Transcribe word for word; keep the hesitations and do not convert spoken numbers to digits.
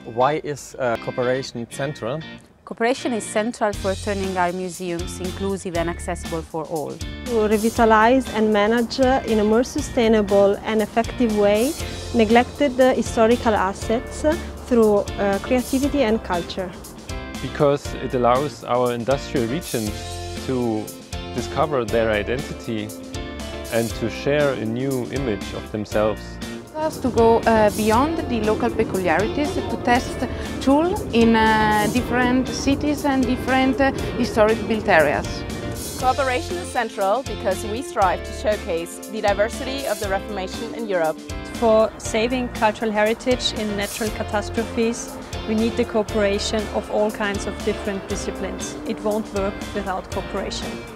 Why is uh, cooperation central? Cooperation is central for turning our museums inclusive and accessible for all. To revitalize and manage in a more sustainable and effective way neglected historical assets through uh, creativity and culture. Because it allows our industrial regions to discover their identity and to share a new image of themselves. Us to go uh, beyond the local peculiarities, to test tools in uh, different cities and different uh, historic built areas. Cooperation is central because we strive to showcase the diversity of the Reformation in Europe. For saving cultural heritage in natural catastrophes, we need the cooperation of all kinds of different disciplines. It won't work without cooperation.